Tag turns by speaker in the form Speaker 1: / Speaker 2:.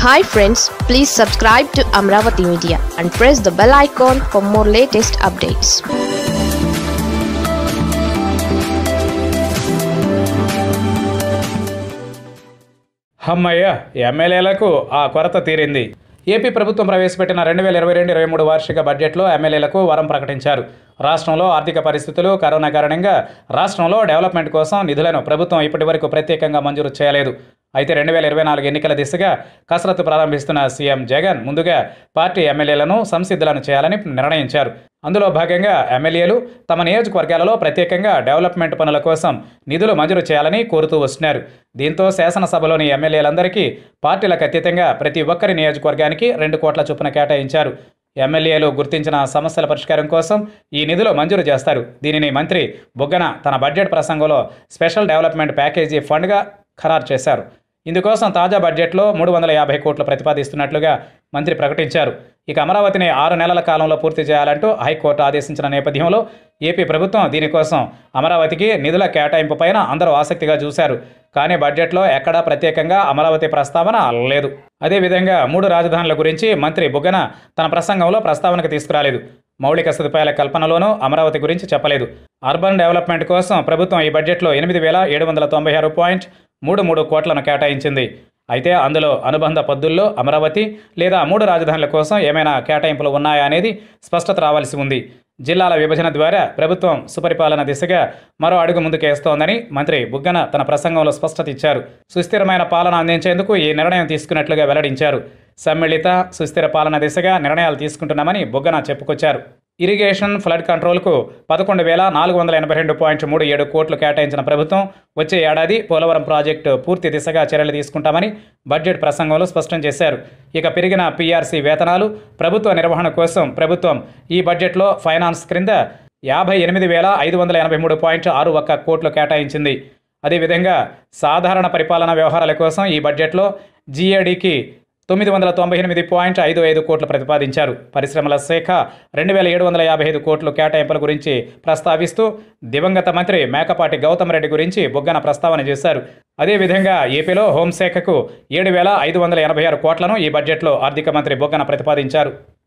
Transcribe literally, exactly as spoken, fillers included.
Speaker 1: Hi friends, please subscribe to Amaravathi Media and press the bell icon for more latest updates.
Speaker 2: హమ్మయ్య ఎమ్మెల్యేలకు ఆ కొరత తీరింది. AP ప్రభుత్వం ప్రవేశపెట్టిన రెండు వేల ఇరవై రెండు ఇరవై మూడు వార్షిక బడ్జెట్లో ఎమ్మెల్యేలకు వరం ప్రకటించారు. రాష్ట్రంలో ఆర్థిక పరిస్థితులు, కరోనా కారణంగా రాష్ట్రంలో డెవలప్మెంట్ కోసం నిధులను ప్రభుత్వం ఇప్పటి వరకు ప్రత్యేకంగా మంజూరు చేయలేదు. అయితే రెండు వేల ఇరవై నాలుగు ఎన్నికల దిశగా కసరత్తు ప్రారంభిస్తున్న సీఎం జగన్ ముందుగా పార్టీ ఎమ్మెల్యేలను సంసిద్ధులను చేయాలని నిర్ణయించారు. అందులో భాగంగా ఎమ్మెల్యేలు తమ నియోజకవర్గాలలో ప్రత్యేకంగా డెవలప్మెంట్ పనుల కోసం నిధులు మంజూరు చేయాలని కోరుతూ వస్తున్నారు. దీంతో శాసనసభలోని ఎమ్మెల్యేలందరికీ పార్టీలకు అతీతంగా ప్రతి ఒక్కరి నియోజకవర్గానికి రెండు కోట్ల చొప్పున కేటాయించారు. ఎమ్మెల్యేలు గుర్తించిన సమస్యల పరిష్కారం కోసం ఈ నిధులు మంజూరు చేస్తారు. దీనిని మంత్రి బుగ్గన తన బడ్జెట్ ప్రసంగంలో స్పెషల్ డెవలప్మెంట్ ప్యాకేజీ ఫండ్గా ఖరారు చేశారు. ఇందుకోసం తాజా బడ్జెట్లో మూడు వందల యాభై కోట్లు ప్రతిపాదిస్తున్నట్లుగా మంత్రి ప్రకటించారు. ఇక అమరావతిని ఆరు నెలల కాలంలో పూర్తి చేయాలంటూ హైకోర్టు ఆదేశించిన నేపథ్యంలో ఏపీ ప్రభుత్వం దీనికోసం అమరావతికి నిధుల కేటాయింపు పైన అందరూ ఆసక్తిగా చూశారు. కానీ బడ్జెట్లో ఎక్కడా ప్రత్యేకంగా అమరావతి ప్రస్తావన లేదు. అదేవిధంగా మూడు రాజధానుల గురించి మంత్రి బుగ్గన తన ప్రసంగంలో ప్రస్తావనకు తీసుకురాలేదు. మౌలిక సదుపాయాల కల్పనలోనూ అమరావతి గురించి చెప్పలేదు. అర్బన్ డెవలప్మెంట్ కోసం ప్రభుత్వం ఈ బడ్జెట్లో ఎనిమిది వేల ఏడు వందల తొంభై ఆరు పాయింట్ మూడు మూడు కోట్లను కేటాయించింది. అయితే అందులో అనుబంధ పద్దుల్లో అమరావతి లేదా మూడు రాజధానుల కోసం ఏమైనా కేటాయింపులు ఉన్నాయా అనేది స్పష్టత రావాల్సి ఉంది. జిల్లాల విభజన ద్వారా ప్రభుత్వం సుపరిపాలన దిశగా మరో అడుగు ముందుకేస్తోందని మంత్రి బుగ్గన తన ప్రసంగంలో స్పష్టత ఇచ్చారు. సుస్థిరమైన పాలన అందించేందుకు ఈ నిర్ణయం తీసుకున్నట్లుగా వెల్లడించారు. సమ్మిళిత సుస్థిర పాలన దిశగా నిర్ణయాలు తీసుకుంటున్నామని బుగ్గన చెప్పుకొచ్చారు. ఇరిగేషన్, ఫ్లడ్ కంట్రోల్కు పదకొండు వేల నాలుగు వందల ఎనభై రెండు పాయింట్ మూడు ఏడు కోట్లు కేటాయించిన ప్రభుత్వం వచ్చే ఏడాది పోలవరం ప్రాజెక్టు పూర్తి దిశగా చర్యలు తీసుకుంటామని బడ్జెట్ ప్రసంగంలో స్పష్టం చేశారు. ఇక పెరిగిన పీఆర్సీ వేతనాలు, ప్రభుత్వ నిర్వహణ కోసం ప్రభుత్వం ఈ బడ్జెట్లో ఫైనాన్స్ క్రింద యాభై ఎనిమిది వేల ఐదు వందల ఎనభై మూడు పాయింట్ ఆరు ఒక్క కోట్లు కేటాయించింది. అదేవిధంగా సాధారణ పరిపాలనా వ్యవహారాల కోసం ఈ బడ్జెట్లో జీఏడీకి తొమ్మిది వందల తొంభై ఎనిమిది పాయింట్ ఐదు ఐదు కోట్లు ప్రతిపాదించారు. పరిశ్రమల శాఖ రెండు వేల ఏడు వందల యాభై ఐదు కోట్లు కేటాయింపుల గురించి ప్రస్తావిస్తూ దివంగత మంత్రి మేకపాటి గౌతమ్ రెడ్డి గురించి బుగ్గన ప్రస్తావన చేశారు. అదేవిధంగా ఏపీలో హోంశాఖకు ఏడు వేల ఐదు వందల ఎనభై ఆరు కోట్లను ఈ బడ్జెట్లో ఆర్థిక మంత్రి బుగ్గన ప్రతిపాదించారు.